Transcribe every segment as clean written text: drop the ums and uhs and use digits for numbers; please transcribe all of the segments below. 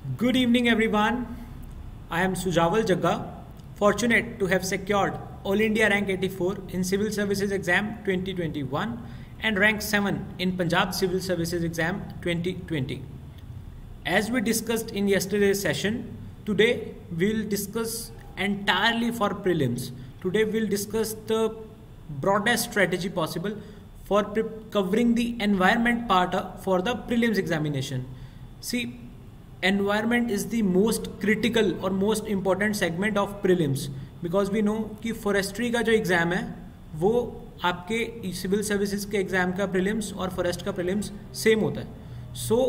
Good evening, everyone. I am Sujaval Jagga, fortunate to have secured All India Rank 84 in Civil Services Exam 2021 and Rank 7 in Punjab Civil Services Exam 2020. As we discussed in yesterday's session, today we'll discuss entirely for prelims. Today we'll discuss the broadest strategy possible for covering the environment part for the prelims examination. See, environment is the most critical or most important segment of prelims because we know कि forestry का जो exam है वो आपके civil services के exam का prelims और forest का प्रीलिम्स सेम होता है. So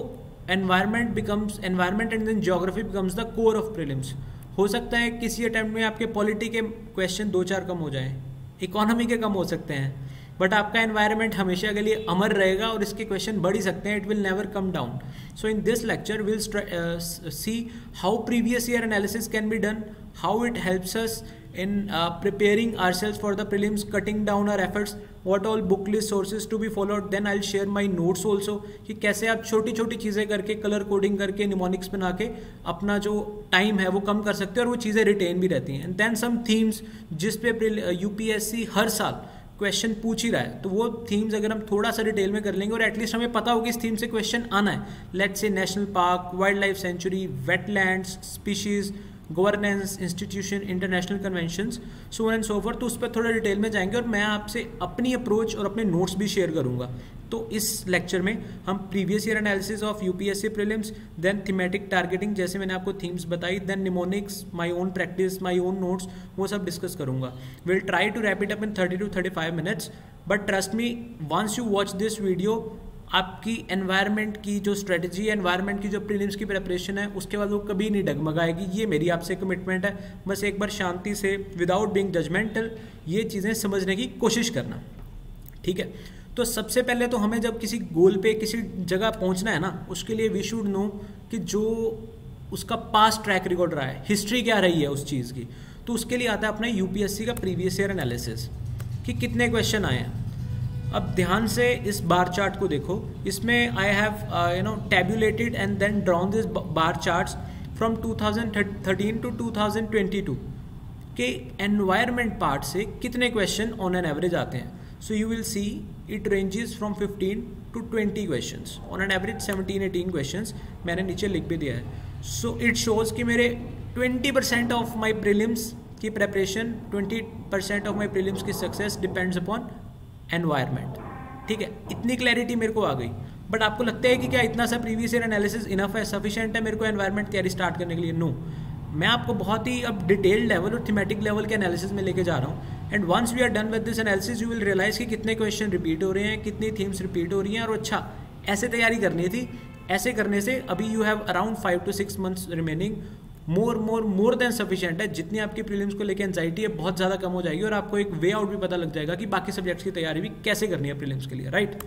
environment and then geography becomes the core of prelims. हो सकता है किसी अटेम्प्ट में आपके पॉलिटी के क्वेश्चन 2-4 कम हो जाए, इकोनॉमी के कम हो सकते हैं, बट आपका एनवायरनमेंट हमेशा के लिए अमर रहेगा और इसके क्वेश्चन बढ़ ही सकते हैं. It will never come down. So in this lecture will see how previous year analysis can be done, how it helps us in preparing ourselves for the prelims, cutting down our efforts, what all book list sources to be followed. Then I'll share my notes also कि कैसे आप छोटी छोटी चीज़ें करके colour coding करके mnemonics बना के अपना जो टाइम है वो कम कर सकते हैं और वो चीज़ें रिटेन भी रहती हैं. एंड देन सम थीम्स जिस पे यूपीएससी हर साल क्वेश्चन पूछ ही रहा है, तो वो थीम्स अगर हम थोड़ा सा डिटेल में कर लेंगे और एटलीस्ट हमें पता होगा इस थीम से क्वेश्चन आना है. Let's say national park, wild life sanctuary, wetlands, species, governance, institution, international conventions, so on and so forth. तो उस पर थोड़ा डिटेल में जाएंगे और मैं आपसे अपनी अप्रोच और अपने नोट्स भी शेयर करूंगा. तो इस लेक्चर में हम previous year analysis of UPSC prelims, then thematic targeting जैसे मैंने आपको थीम्स बताई, then mnemonics, my own practice, my own notes, वो सब डिस्कस करूंगा. Will try to wrap it up in 30 to 35 minutes, but trust me, once you watch this video आपकी environment की जो स्ट्रेटजी है, एनवायरनमेंट की जो प्रीलिम्स की प्रिपरेशन है, उसके बाद वो कभी नहीं डगमगाएगी. ये मेरी आपसे कमिटमेंट है. बस एक बार शांति से, विदाउट बीइंग जजमेंटल, ये चीज़ें समझने की कोशिश करना. ठीक है. तो सबसे पहले तो हमें जब किसी गोल पे किसी जगह पहुंचना है ना, उसके लिए वी शुड नो कि जो उसका पास्ट ट्रैक रिकॉर्ड रहा है, हिस्ट्री क्या रही है उस चीज़ की. तो उसके लिए आता है अपना यूपीएससी का प्रीवियस ईयर एनालिसिस कि कितने क्वेश्चन आए हैं. अब ध्यान से इस बार चार्ट को देखो. इसमें I have tabulated and then drawn this bar charts from 2013 to 2022 के एनवायरनमेंट पार्ट से कितने क्वेश्चन ऑन एन एवरेज आते हैं. So you will see it ranges from 15 to 20 questions, on an average 17-18 questions मैंने नीचे लिख भी दिया है. सो इट शोज़ कि मेरे 20% ऑफ माई प्रीलिम्स की प्रेपरेशन, 20% ऑफ माई प्रीलिम्स की सक्सेस डिपेंड्स अपॉन एनवायरनमेंट. ठीक है, इतनी क्लैरिटी मेरे को आ गई. बट आपको लगता है कि क्या इतना सा प्रीवियस ईयर एनालिसिस इनफ है, सफिशिएंट है मेरे को एनवायरनमेंट तैयारी स्टार्ट करने के लिए? नो. मैं आपको बहुत ही अब डिटेल्ड लेवल और थीमेटिक लेवल के एनालिसिस में लेके जा रहा हूँ. And once we are done with this analysis you will realise कि कितने क्वेश्चन रिपीट हो रहे हैं, कितनी थीम्स रिपीट हो रही हैं. और अच्छा, ऐसे तैयारी करनी थी. ऐसे करने से अभी you have around 5 to 6 months remaining. More than sufficient है. जितनी आपकी प्रीलिम्स को लेकर एंजाइटी है बहुत ज़्यादा कम हो जाएगी और आपको एक वे आउट भी पता लग जाएगा कि बाकी सब्जेक्ट्स की तैयारी भी कैसे करनी है प्रीलिम्स के लिए. राइट.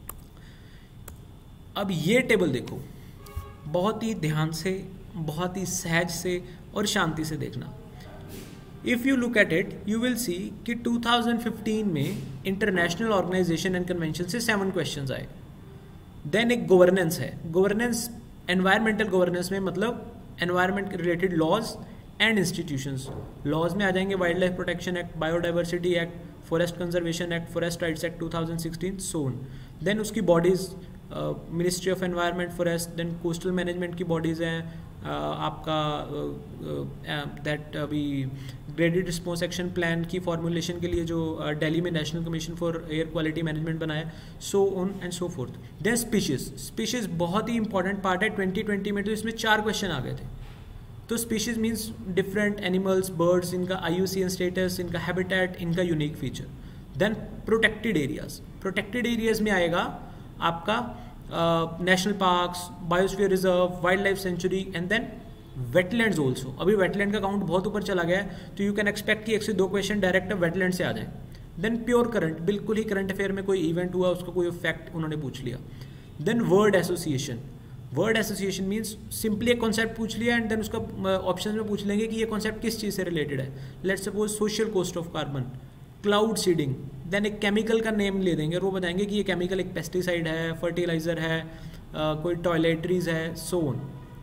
अब ये टेबल देखो, बहुत ही ध्यान से, बहुत ही सहज से और शांति से देखना. If you look at it you will see कि 2015 में इंटरनेशनल ऑर्गेनाइजेशन एंड कन्वेंशन से 7 क्वेश्चन आए. देन एक गवर्नेंस है. गवर्नेंस, एनवायरमेंटल गवर्नेंस में मतलब environment related laws and institutions. Laws में आ जाएंगे wildlife protection act, biodiversity act, forest conservation act, forest rights act 2016, so on. Then उसकी bodies, ministry of environment, forest, then coastal management की bodies हैं आपका that अभी graded response action plan की formulation के लिए जो दिल्ली में national commission for air quality management बनाया, so on and so forth. Then species बहुत ही इंपॉर्टेंट पार्ट है. 2020 में तो इसमें 4 क्वेश्चन आ गए थे. तो species means different animals, birds, इनका IUCN स्टेटस, इनका हैबिटेट, इनका unique feature. Then protected areas में आएगा आपका national parks, biosphere reserve, wild life sanctuary and then wetlands also. अभी वेटलैंड का काउंट बहुत ऊपर चला गया है, तो यू कैन एक्सपेक्ट कि 1 से 2 क्वेश्चन डायरेक्ट वेटलैंड से आ जाए. देन प्योर करंट, बिल्कुल ही करंट अफेयर में कोई इवेंट हुआ, उसका कोई फैक्ट उन्होंने पूछ लिया. Then word association means simply एक कॉन्सेप्ट पूछ लिया एंड देन उसका ऑप्शन में पूछ लेंगे कि ये कॉन्सेप्ट किस चीज़ से रिलेटेड है. Let's suppose social cost of carbon, cloud seeding. Then एक केमिकल का नेम ले देंगे और वो बताएंगे कि ये केमिकल एक पेस्टिसाइड है, फर्टिलाइजर है, कोई टॉयलेटरीज है, so on.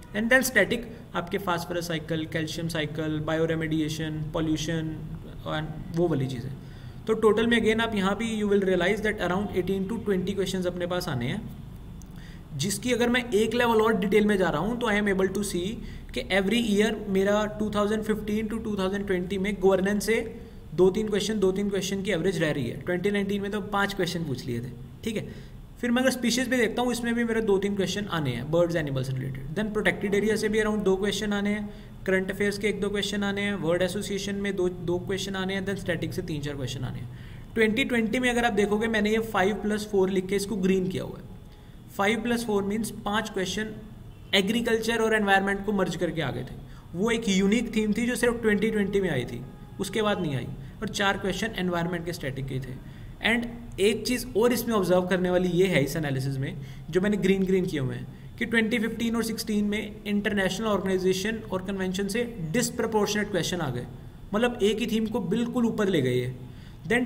And then static आपके phosphorus cycle, calcium cycle, bioremediation, pollution and वो वाली चीज़ें। तो टोटल में अगेन आप यहाँ भी you will realise that around 18 to 20 questions अपने पास आने हैं, जिसकी अगर मैं एक लेवल और डिटेल में जा रहा हूँ तो I am able to see कि एवरी ईयर मेरा 2015 to 2020 में गवर्नेंस से 2-3 क्वेश्चन की एवरेज रह रही है। 2019 में तो 5 क्वेश्चन पूछ लिए थे, ठीक है। फिर मैं अगर स्पीशीज पे देखता हूँ, इसमें भी मेरे 2-3 क्वेश्चन आने हैं birds animals related. Then protected area से भी अराउंड 2 क्वेश्चन आने हैं, करंट अफेयर्स के 1-2 क्वेश्चन आने हैं, वर्ड एसोसिएशन में 2 क्वेश्चन आने हैं, देन स्टैटिक से 3-4 क्वेश्चन आने हैं। 2020 में अगर आप देखोगे मैंने ये 5+4 लिख के इसको ग्रीन किया हुआ है। 5+4 मीन्स 5 क्वेश्चन एग्रीकल्चर और एनवायरनमेंट को मर्ज करके आ गए थे। वो एक यूनिक थीम थी जो सिर्फ 2020 में आई थी, उसके बाद नहीं आई, और 4 क्वेश्चन एनवायरनमेंट के स्टैटिक के थे। एंड एक चीज़ और इसमें ऑब्जर्व करने वाली ये है इस एनालिसिस में, जो मैंने ग्रीन किए हुए हैं, कि 2015 और 16 में इंटरनेशनल ऑर्गेनाइजेशन और कन्वेंशन से डिसप्रपोर्शनेट क्वेश्चन आ गए, मतलब एक ही थीम को बिल्कुल ऊपर ले गए। देन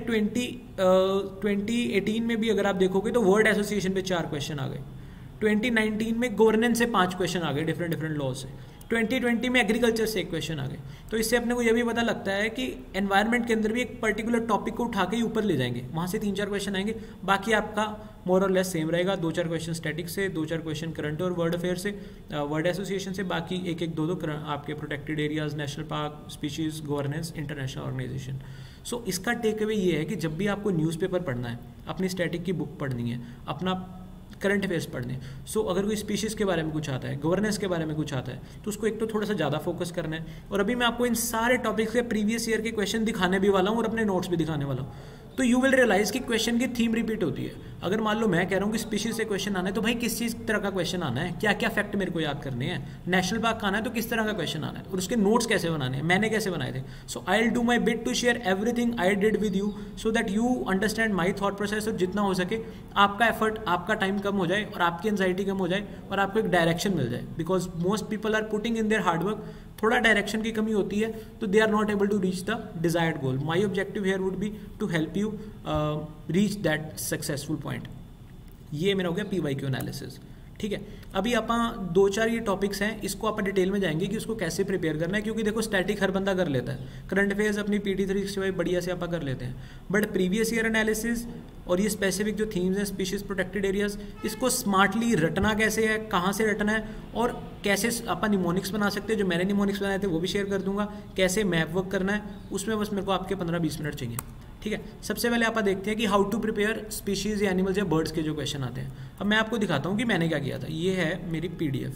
2018 में भी अगर आप देखोगे तो वर्ल्ड एसोसिएशन पे 4 क्वेश्चन आ गए। 2019 में गवर्नेंस से 5 क्वेश्चन आ गए डिफरेंट लॉ से। 2020 में एग्रीकल्चर से 1 क्वेश्चन आ गए। तो इससे अपने को यह भी पता लगता है कि एनवायरनमेंट के अंदर भी एक पर्टिकुलर टॉपिक को उठा के ही ऊपर ले जाएंगे, वहाँ से 3-4 क्वेश्चन आएंगे, बाकी आपका मोर और लेस सेम रहेगा। 2-4 क्वेश्चन स्टैटिक से, 2-4 क्वेश्चन करंट और वर्ल्ड अफेयर से, वर्ल्ड एसोसिएशन से, बाकी 1-2 आपके protected areas, national park, species, governance, international organisation. So इसका टेक अवे ये है कि जब भी आपको न्यूज़पेपर पढ़ना है, अपनी स्टैटिक की बुक पढ़नी है, अपना करंट अफेयर्स पढ़ने, सो अगर कोई स्पीशीज़ के बारे में कुछ आता है, गवर्नेंस के बारे में कुछ आता है, तो उसको एक तो थोड़ा सा ज़्यादा फोकस करना है। और अभी मैं आपको इन सारे टॉपिक्स के प्रीवियस ईयर के क्वेश्चन दिखाने भी वाला हूँ और अपने नोट्स भी दिखाने वाला हूँ। तो यू विल रियलाइज कि क्वेश्चन की थीम रिपीट होती है। अगर मान लो मैं कह रहा हूँ कि स्पीशीज से क्वेश्चन आना है, तो भाई किस चीज़ तरह का क्वेश्चन आना है, क्या क्या फैक्ट मेरे को याद करने हैं। नेशनल पार्क का आना है तो किस तरह का क्वेश्चन आना है, और उसके नोट्स कैसे बनाने हैं, मैंने कैसे बनाए थे। So I will do my bit to share everything I did with you, so that you understand my thought process, और जितना हो सके आपका एफर्ट, आपका टाइम कम हो जाए और आपकी एंजाइटी कम हो जाए और आपको एक डायरेक्शन मिल जाए। Because most people are putting in their hard work, थोड़ा डायरेक्शन की कमी होती है तो they are not able to reach the desired goal. My objective here would be to help you reach that successful point. ये मेरा हो गया PYQ एनालिसिस, ठीक है। अभी आप 2-4 ये टॉपिक्स हैं, इसको आप डिटेल में जाएंगे कि उसको कैसे प्रिपेयर करना है, क्योंकि देखो स्टैटिक हर बंदा कर लेता है, करंट अफेयर्स अपनी PT 365 बढ़िया से आप कर लेते हैं, बट प्रीवियस ईयर एनालिसिस और ये स्पेसिफिक जो थीम्स हैं, स्पीशीज, प्रोटेक्टेड एरियाज, इसको स्मार्टली रटना कैसे है, कहाँ से रटना है, और कैसे आप निमोनिक्स बना सकते हैं। जो मैंने निमोनिक्स बनाए थे वो भी शेयर कर दूंगा, कैसे मैप वर्क करना है, उसमें बस मेरे को आपके 15-20 मिनट चाहिए, ठीक है। सबसे पहले आप देखते हैं कि हाउ टू प्रिपेयर स्पीशीज या एनिमल्स या बर्ड्स के जो क्वेश्चन आते हैं। अब मैं आपको दिखाता हूं कि मैंने क्या किया था। ये है मेरी PDF।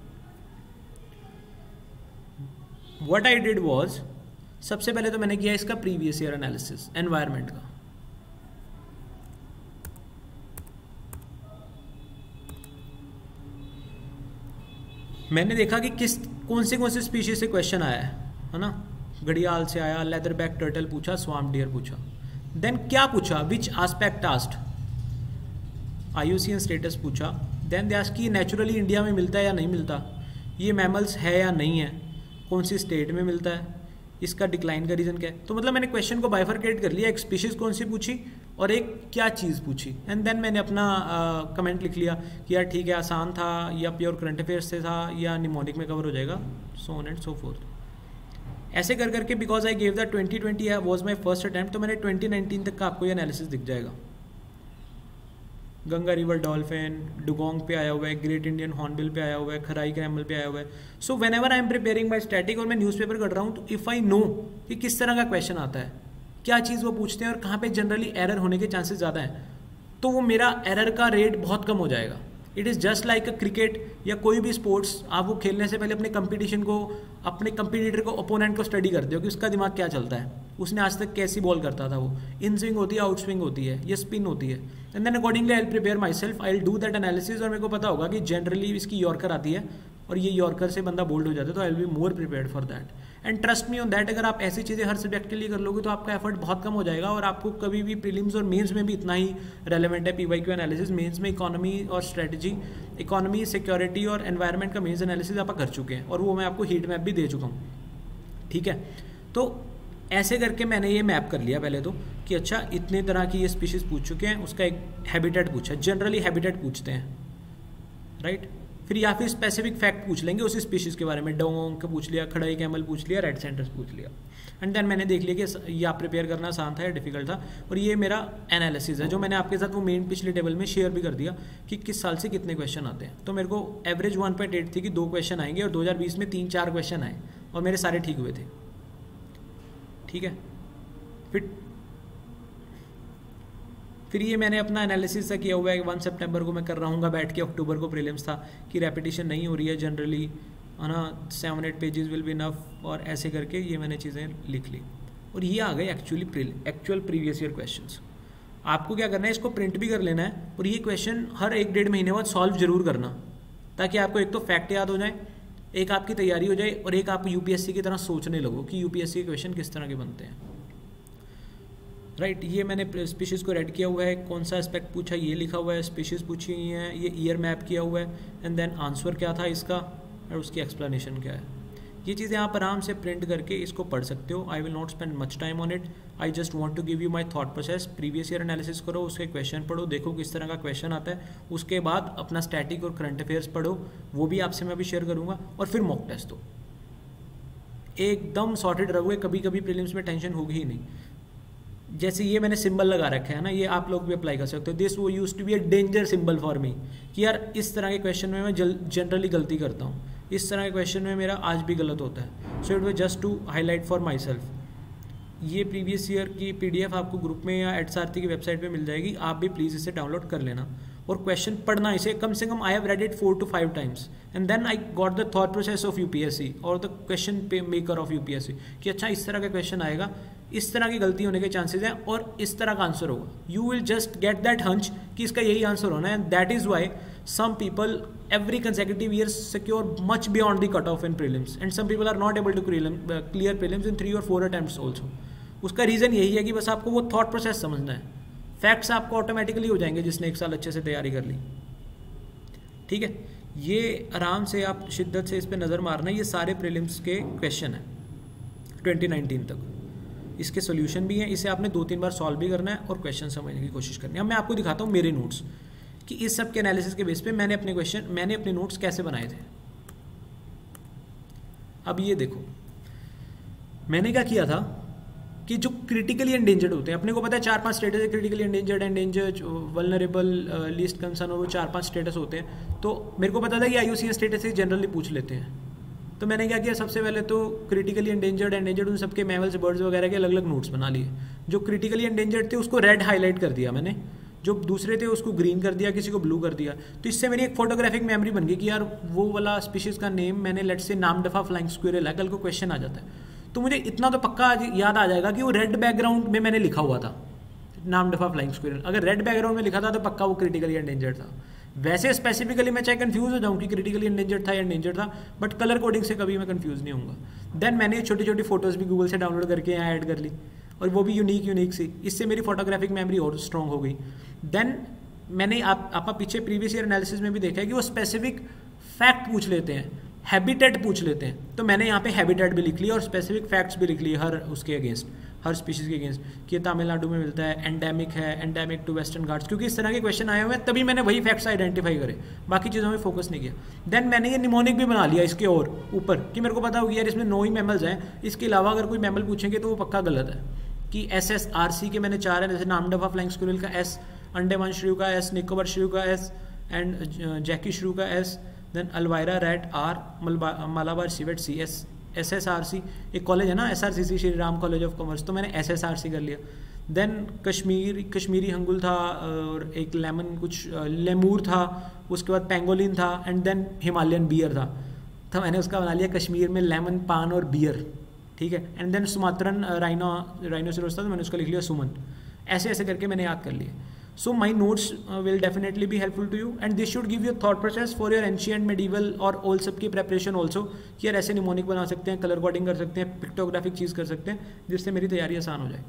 What I did was, सबसे पहले तो मैंने किया इसका प्रीवियस ईयर एनालिसिस एनवायरनमेंट का। मैंने देखा कि कौन से स्पीशीज से क्वेश्चन आया है ना। घड़ियाल से आया, लेदर बैक टर्टल पूछा, स्वाम्प डियर पूछा। देन क्या पूछा, which aspect asked, IUCN status पूछा। देन दे आस्क कि नेचुरली इंडिया में मिलता है या नहीं मिलता, ये मैमल्स है या नहीं है, कौन सी स्टेट में मिलता है, इसका डिक्लाइन का रीज़न क्या है। तो मतलब मैंने क्वेश्चन को बाइफरकेट कर लिया, एक स्पीशीज़ कौन सी पूछी और एक क्या चीज़ पूछी, एंड देन मैंने अपना कमेंट लिख लिया कि यार ठीक है, आसान था या प्योर करंट अफेयर्स से था या निमोनिक में कवर हो जाएगा, so on and so forth. ऐसे कर करके because I gave the 2020 was my first attempt, तो मैंने 2019 तक का आपको ये एनालिसिस दिख जाएगा। गंगा रिवर डॉल्फिन, डुगोंग पे आया हुआ है, ग्रेट इंडियन हॉर्नबिल पे आया हुआ है, खराई क्रैमल पे आया हुआ है। So whenever I am preparing my static और मैं न्यूज़पेपर कर रहा हूँ, तो इफ़ आई नो कि किस तरह का क्वेश्चन आता है, क्या चीज़ वो पूछते हैं और कहाँ पे जनरली एरर होने के चांसेस ज़्यादा हैं, तो वो मेरा एरर का रेट बहुत कम हो जाएगा। It is just like a cricket या कोई भी स्पोर्ट्स, आप वो खेलने से पहले अपने कंपटीशन को, अपने कंपटीटर को, ओपोनेंट को स्टडी करते हो कि उसका दिमाग क्या चलता है, उसने आज तक कैसी बॉल करता था, वो इन स्विंग होती है, आउट स्विंग होती है, ये स्पिन होती है, and then accordingly I will prepare myself, I will do that analysis. और मेरे को पता होगा कि जनरली इसकी यॉर्कर आती है और ये यॉर्कर से बंदा बोल्ड हो जाता है, तो I will be more prepared for that. And trust me on that, अगर आप ऐसी चीज़ें हर सब्जेक्ट के लिए कर लोगे तो आपका एफर्ट बहुत कम हो जाएगा और आपको कभी भी प्रीलिम्स और मेंस में भी इतना ही रेलेवेंट है PYQ एनालिसिस। मेंस में इकोनॉमी और स्ट्रेटजी, इकोनॉमी, सिक्योरिटी और एनवायरनमेंट का मेंस एनालिसिस आप कर चुके हैं और वो मैं आपको हीट मैप भी दे चुका हूँ, ठीक है। तो ऐसे करके मैंने ये मैप कर लिया पहले तो कि अच्छा इतने तरह की ये स्पीशीज़ पूछ चुके हैं, उसका एक हैबिटेट पूछा, जनरली हैबिटेट पूछते हैं, राइट। फिर या फिर स्पेसिफिक फैक्ट पूछ लेंगे उसी स्पीशीज़ के बारे में, डोंग का पूछ लिया, खड़ाई कैमल पूछ लिया, रेड सेंटर्स पूछ लिया। एंड देन मैंने देख लिया कि ये आप प्रिपेयर करना आसान था या डिफिकल्ट था, और ये मेरा एनालिसिस है जो मैंने आपके साथ वो मेन पिछले टेबल में शेयर भी कर दिया कि किस साल से कितने क्वेश्चन आते हैं। तो मेरे को एवरेज 1.8 थी कि 2 क्वेश्चन आएंगे, और 2020 में 3-4 क्वेश्चन आए और मेरे सारे ठीक हुए थे। ठीक है, फिर ये मैंने अपना एनालिसिस सा किया हुआ है। 1 सितंबर को मैं कर रहा हूँ बैठ के, अक्टूबर को प्रीलिम्स था कि रेपिटेशन नहीं हो रही है जनरली, है ना, 7-8 पेजेस विल बी इनफ, और ऐसे करके ये मैंने चीज़ें लिख ली। और ये आ गए एक्चुअल प्रीवियस ईयर क्वेश्चंस। आपको क्या करना है, इसको प्रिंट भी कर लेना है, और ये क्वेश्चन हर 1-1.5 महीने बाद सॉल्व जरूर करना, ताकि आपको एक तो फैक्ट याद हो जाए, एक आपकी तैयारी हो जाए, और एक आप यूपीएससी की तरह सोचने लगो कि यूपीएससी के क्वेश्चन किस तरह के बनते हैं। राइट, ये मैंने स्पीशीज़ को रेड किया हुआ है, कौन सा एस्पेक्ट पूछा ये लिखा हुआ है, स्पीशीज़ पूछी हुई हैं, ये ईयर मैप किया हुआ है, एंड देन आंसर क्या था इसका और उसकी एक्सप्लेनेशन क्या है। ये चीज़ें आप आराम से प्रिंट करके इसको पढ़ सकते हो। I will not spend much time on it, I just want to give you my thought process. Previous year analysis करो, उसके क्वेश्चन पढ़ो, देखो किस तरह का क्वेश्चन आता है, उसके बाद अपना स्टैटिक और करंट अफेयर्स पढ़ो, वो भी आपसे मैं भी शेयर करूँगा, और फिर मॉक टेस्ट दो। एकदम सॉर्टेड रहोगे, कभी कभी प्रीलिम्स में टेंशन होगी ही नहीं। जैसे ये मैंने सिंबल लगा रखा है ना, ये आप लोग भी अप्लाई कर सकते हो। दिस वो used to be a danger symbol for me, कि यार इस तरह के क्वेश्चन में मैं जनरली गलती करता हूँ, इस तरह के क्वेश्चन में मेरा आज भी गलत होता है। So it was just to highlight for myself. ये प्रीवियस ईयर की PDF आपको ग्रुप में या एडसारथी की वेबसाइट पे मिल जाएगी, आप भी प्लीज़ इसे डाउनलोड कर लेना और क्वेश्चन पढ़ना इसे कम से कम। I have read it 4 to 5 times and then I got the thought process of UPSC और the question maker of UPSC कि अच्छा इस तरह का क्वेश्चन आएगा, इस तरह की गलती होने के चांसेस हैं और इस तरह का आंसर होगा। You will just get that hunch कि इसका यही आंसर होना है, and that is why some people every consecutive year secure much beyond the cutoff in prelims and some people are not able to clear prelims in 3 or 4 attempts also। उसका reason यही है कि बस आपको वो thought process समझना है, facts आपको ऑटोमेटिकली हो जाएंगे जिसने 1 साल अच्छे से तैयारी कर ली। ठीक है, ये आराम से आप शिद्दत से इस पर नज़र मारना है। ये सारे प्रीलिम्स के क्वेश्चन हैं 2019 तक, इसके सोल्यूशन भी हैं, इसे आपने 2-3 बार सॉल्व भी करना है और क्वेश्चन समझने की कोशिश करनी है। अब मैं आपको दिखाता हूँ मेरे नोट्स कि इस सब के एनालिसिस के बेस पे मैंने अपने नोट्स कैसे बनाए थे। अब ये देखो, मैंने क्या किया था कि जो क्रिटिकली एंडेंजर्ड होते हैं, अपने को पता है 4-5 स्टेटस है, critically endangered, vulnerable, least concern, और वो 4-5 स्टेटस होते हैं। तो मेरे को पता था कि IUCN स्टेटस से जनरली पूछ लेते हैं। तो मैंने क्या किया, सबसे पहले तो क्रिटिकली एंडेंजर्ड उन सबके मैमल्स, बर्ड्स वगैरह के अलग अलग नोट्स बना लिए। जो क्रिटिकली एंडेंजर्ड थे उसको रेड हाईलाइट कर दिया मैंने, जो दूसरे थे उसको ग्रीन कर दिया, किसी को ब्लू कर दिया। तो इससे मेरी एक फोटोग्राफिक मेमोरी बन गई कि यार वो वाला स्पीशीज़ का नेम मैंने let's say Namdapha flying squirrel है, कल को क्वेश्चन आ जाता है तो मुझे इतना तो पक्का याद आ जाएगा कि वो रेड बैकग्राउंड में मैंने लिखा हुआ था नामदफा फ्लाइंग स्क्विरल। अगर रेड बैकग्राउंड में लिखा था तो पक्का वो क्रिटिकली एंडेंजर्ड था। वैसे स्पेसिफिकली मैं चाहे कंफ्यूज हो जाऊँ कि क्रिटिकली एंडेंजर्ड था या एंडेंजर्ड था, बट कलर कोडिंग से कभी मैं कंफ्यूज नहीं होऊंगा। देन मैंने छोटी छोटी फोटोज़ भी गूगल से डाउनलोड करके यहाँ ऐड कर ली, और वो भी यूनिक सी, इससे मेरी फोटोग्राफिक मेमोरी और स्ट्रॉन्ग हो गई। देन मैंने आप पीछे प्रीवियस ईयर एनालिसिस में भी देखा है कि वो स्पेसिफिक फैक्ट पूछ लेते हैं, हैबिटेट पूछ लेते हैं। तो मैंने यहाँ पे हैबिटेट भी लिख लिया और स्पेसिफिक फैक्ट्स भी लिख लिए हर उसके अगेंस्ट, हर स्पीशीज़ के अगेंस्ट, कि तमिलनाडु में मिलता है, एंडेमिक टू वेस्टर्न घाट्स, क्योंकि इस तरह के क्वेश्चन आए हुए हैं, तभी मैंने वही फैक्ट्स आइडेंटिफाई करे, बाकी चीज़ों में फोकस नहीं किया। देन मैंने ये निमोनिक भी बना लिया इसके और ऊपर कि मेरे को पता होगी यार इसमें 9 ही मैमल्स हैं, इसके अलावा अगर कोई मैमल पूछेंगे तो वो पक्का गलत है। कि SSRC के मैंने 4 हैं, जैसे नामदफा फ्लाइंग स्क्विरल का S, अंडमान श्रीव का S, निकोबार श्रीव का S, एंड जैकी श्रीव का S, then Elvira rat R, Malabar civet CS, SSRC एक कॉलेज है ना SRCC, Shri Ram college of commerce, तो मैंने SSRC कर लिया। देन कश्मीरी हंगुल था, और एक लेमूर था, उसके बाद पेंगोलिन था, एंड देन हिमालयन बियर था। तो मैंने उसका बना लिया कश्मीर में लेमन, पान और बियर। ठीक है, एंड देन सुमात्रन राइनोसेरोस था तो मैंने उसका लिख लिया सुमन। ऐसे ऐसे करके मैंने याद कर लिया। So my notes will definitely be helpful to you, and this should give you thought process for your ancient, medieval और ऑल सब की प्रेपरेशन ऑल्सो, कि यार ऐसे निमोनिक बना सकते हैं, कलर कोडिंग कर सकते हैं, पिक्टोग्राफिक चीज़ कर सकते हैं, जिससे मेरी तैयारी आसान हो जाए।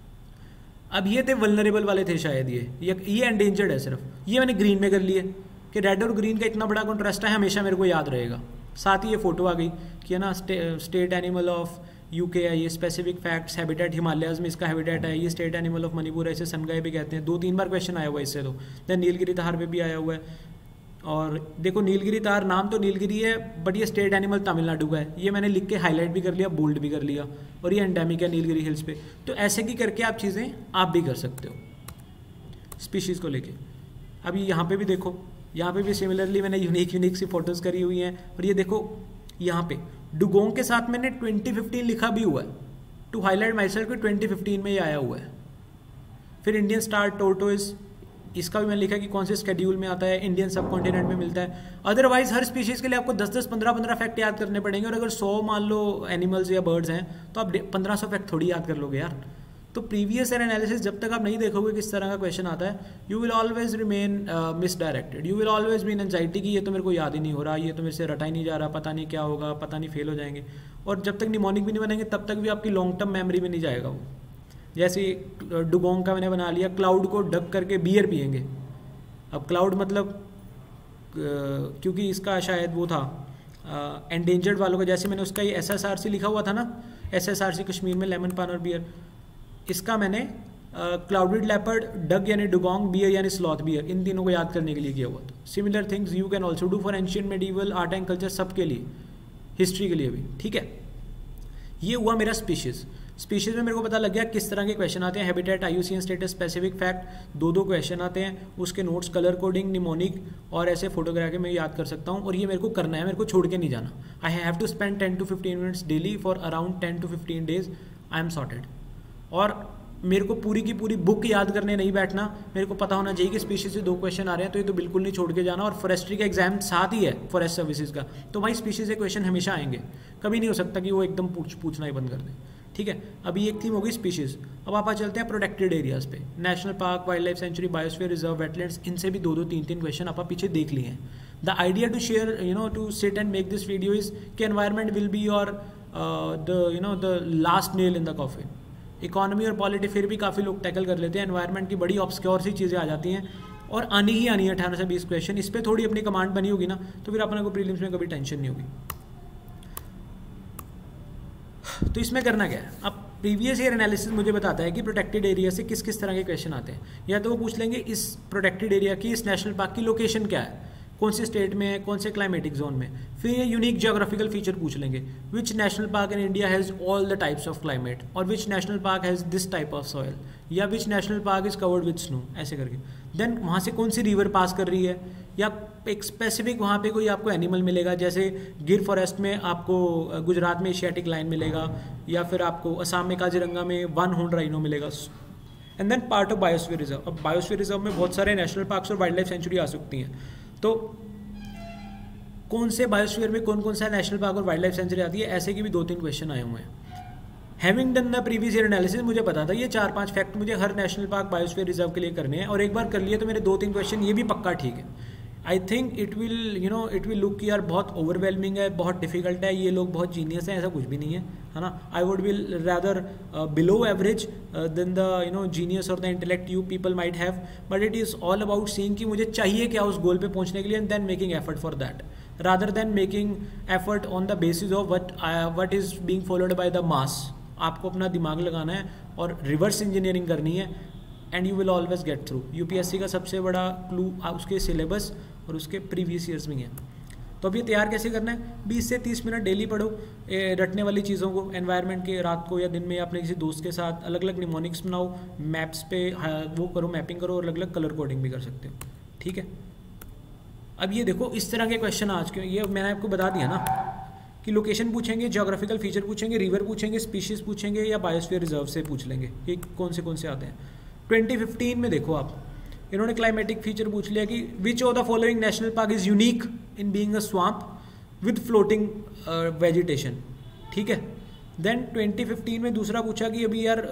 अब ये थे वल्नरेबल वाले थे शायद, ये एंडेंजर्ड है सिर्फ, ये मैंने ग्रीन में कर लिए कि रेड और ग्रीन का इतना बड़ा कॉन्ट्रास्ट है, हमेशा मेरे को याद रहेगा। साथ ही ये फोटो आ गई कि है ना स्टेट एनिमल ऑफ UK है, ये स्पेसिफिक फैक्ट्स, हैबिटेट हिमालयाज में इसका हैबिटेट है, ये स्टेट एनिमल ऑफ मणिपुर है, इसे सनगाई भी कहते हैं। 2-3 बार क्वेश्चन आया हुआ है इससे। तो देन नीलगिरी धार पे भी आया हुआ है, और देखो नीलगिरी तार, नाम तो नीलगिरी है बट ये स्टेट एनिमल तमिलनाडु का है, ये मैंने लिख के हाईलाइट भी कर लिया, बोल्ड भी कर लिया, और ये एंडेमिक है नीलगिरी हिल्स पे। तो ऐसे की करके आप चीज़ें आप भी कर सकते हो स्पीशीज़ को लेके। अभी यहाँ पे भी देखो, यहाँ पे भी सिमिलरली मैंने यूनिक सी फोटोज़ करी हुई हैं। और ये देखो यहाँ पे डुगोंग के साथ मैंने 2015 लिखा भी हुआ है, टू हाईलाइट माई सेल्फ कि 2015 में ये आया हुआ है। फिर इंडियन स्टार टोर्टोइज, इसका भी मैंने लिखा कि कौन से स्केड्यूल में आता है, इंडियन सब कॉन्टिनेंट में मिलता है। अदरवाइज हर स्पीशीज़ के लिए आपको 10-10, 15-15 फैक्ट याद करने पड़ेंगे, और अगर 100 मान लो एनिमल्स या बर्ड्स हैं तो आप 1500 फैक्ट थोड़ी याद कर लोगे यार। तो प्रीवियस ईयर एनालिसिस जब तक आप नहीं देखोगे किस तरह का क्वेश्चन आता है, you will always remain misdirected, you will always be in anxiety कि ये तो मेरे को याद ही नहीं हो रहा, ये तो मेरे से रटा ही नहीं जा रहा, पता नहीं क्या होगा, पता नहीं फेल हो जाएंगे। और जब तक निमोनिक भी नहीं बनेंगे तब तक भी आपकी लॉन्ग टर्म मेमोरी में नहीं जाएगा वो। जैसे डुगोंग का मैंने बना लिया, क्लाउड को ढक करके बियर पियेंगे। अब क्लाउड मतलब क्योंकि इसका शायद वो था एंडेंजर्ड वालों का, जैसे मैंने उसका ये SSRC लिखा हुआ था ना, SSRC कश्मीर में लेमन पान और बियर, इसका मैंने क्लाउडेड लेपर्ड, डग यानी डुगोंग, बियर यानी स्लॉथ बियर, इन तीनों को याद करने के लिए किया हुआ था। Similar things you can also do for ancient medieval art and culture, सबके लिए, हिस्ट्री के लिए भी, ठीक है। ये हुआ मेरा स्पीशीज़। स्पीशीज़ में मेरे को पता लग गया किस तरह के क्वेश्चन आते हैं, habitat, IUCN status, specific fact, 2-2 question आते हैं, उसके नोट्स, कलर कोडिंग, निमोनिक और ऐसे फोटोग्राफी में याद कर सकता हूँ। और ये मेरे को करना है, मेरे को छोड़ के नहीं जाना। I have to spend 10 to 15 minutes daily for around 10 to 15 days, I am sorted. और मेरे को पूरी की पूरी बुक याद करने नहीं बैठना, मेरे को पता होना चाहिए कि स्पीशीज से 2 क्वेश्चन आ रहे हैं तो ये तो बिल्कुल नहीं छोड़ के जाना। और फॉरेस्ट्री का एग्जाम साथ ही है फॉरेस्ट सर्विसेज का, तो भाई स्पीशीज से क्वेश्चन हमेशा आएंगे, कभी नहीं हो सकता कि वो एकदम पूछना ही बंद कर दे, ठीक है। अभी एक थीम होगी स्पीशीज। अब आप चलते हैं प्रोटेक्टेड एरियाज पे, national park, wild life sanctuary, biosphere reserve, wetlands, इनसे भी 2-2, 3-3 क्वेश्चन आप पीछे देख लिए हैं। The idea to share to sit and make this video is कि environment will be your the last nail in the coffin. Economy और polity फिर भी काफ़ी लोग टैकल कर लेते हैं, एनवायरमेंट की बड़ी ऑब्सक्योर सी चीज़ें आ जाती हैं और आनी ही आनी है 18 से 20 क्वेश्चन। इस पर थोड़ी अपनी कमांड बनी होगी ना, तो फिर अपने को प्रीलिम्स में कभी टेंशन नहीं होगी। तो इसमें करना क्या है, अब प्रीवियस ईयर एनालिसिस मुझे बताता है कि प्रोटेक्टेड एरिया से किस किस तरह के क्वेश्चन आते हैं। या तो वो पूछ लेंगे इस प्रोटेक्टेड एरिया की, इस नेशनल पार्क की लोकेशन क्या है, कौन से स्टेट में है, कौन से क्लाइमेटिक जोन में। फिर ये यूनिक जियोग्राफिकल फीचर पूछ लेंगे, which national park in India has all the types of climate, और which national park has this type of soil, या which national park is covered with snow, ऐसे करके। Then वहाँ से कौन सी रिवर पास कर रही है, या एक स्पेसिफिक वहाँ पे कोई आपको एनिमल मिलेगा, जैसे गिर फॉरेस्ट में आपको गुजरात में एशियाटिक लाइन मिलेगा, या फिर आपको असम में काजीरंगा में 1 हॉर्न राइनो मिलेगा। And then part of biosphere reserve. अब बायोस्फीयर रिजर्व में बहुत सारे नेशनल पार्क्स और वाइल्ड लाइफ सेंचुरी आ सकती हैं, तो कौन से बायोस्फीयर में कौन कौन सा नेशनल पार्क और वाइल्ड लाइफ सेंचुरी आती है, ऐसे की भी 2-3 क्वेश्चन आए हुए हैं। Having done the previous year analysis, मुझे पता था ये 4-5 फैक्ट मुझे हर नेशनल पार्क बायोस्फीयर रिजर्व के लिए करने हैं, और एक बार कर लिए तो मेरे 2-3 क्वेश्चन ये भी पक्का ठीक है। I think it will look कि यार बहुत ओवरवेलमिंग है, बहुत डिफिकल्ट है, ये लोग बहुत जीनियस हैं, ऐसा कुछ भी नहीं है ना। I would will rather below average than the genius और the intellect you people might have, but it is all about seeing कि मुझे चाहिए क्या उस गोल पे पहुंचने के लिए, and then making effort for that rather than making effort on the basis of what is being followed by the mass। आपको अपना दिमाग लगाना है और रिवर्स इंजीनियरिंग करनी है, and you will always get through. UPSC का सबसे बड़ा क्लू उसके सिलेबस और उसके प्रीवियस ईयर्स में है। तो अब ये तैयार कैसे करना है, 20 से 30 मिनट डेली पढ़ो रटने वाली चीज़ों को, एनवायरनमेंट के रात को या दिन में अपने किसी दोस्त के साथ अलग अलग निमोनिक्स बनाओ, मैप्स पे वो करो, मैपिंग करो, और अलग अलग कलर कोडिंग भी कर सकते हो, ठीक है। अब ये देखो इस तरह के क्वेश्चन आज के, ये मैंने आपको बता दिया ना कि लोकेशन पूछेंगे, ज्योग्राफिकल फीचर पूछेंगे, रिवर पूछेंगे, स्पीशीज पूछेंगे, या बायोस्फीयर रिजर्व से पूछ लेंगे कि कौन से आते हैं। 2015 में देखो आप, इन्होंने क्लाइमेटिक फीचर पूछ लिया कि which of the following national park is unique in being a swamp with floating vegetation, ठीक है। देन 2015 में दूसरा पूछा कि अभी यार